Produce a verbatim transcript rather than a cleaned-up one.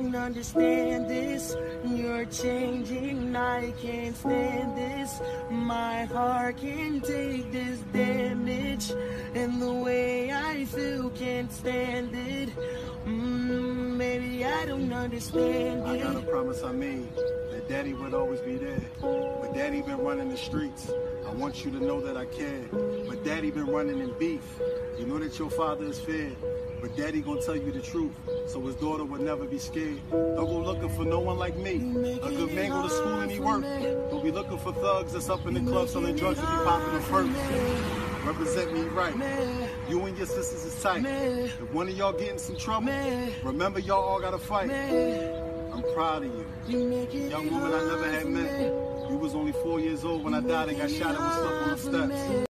don't understand this. You're changing, I can't stand this. My heart can't take this damage, and the way I feel can't stand it. Mm, maybe I don't understand I it. got a promise I made that Daddy would always be there. But Daddy been running the streets. I want you to know that I care. But Daddy been running in beef. You know that your father is fair. But Daddy gonna tell you the truth, so his daughter would never be scared. Don't go looking for no one like me. A good man go to school and he work. Don't be looking for thugs that's up in the club selling drugs and be popping them first. Represent me right. You and your sisters is tight. If one of y'all get in some trouble, remember y'all all gotta fight. I'm proud of you. Young woman I never had met. You was only four years old when I died and got shot and was stuck on the steps.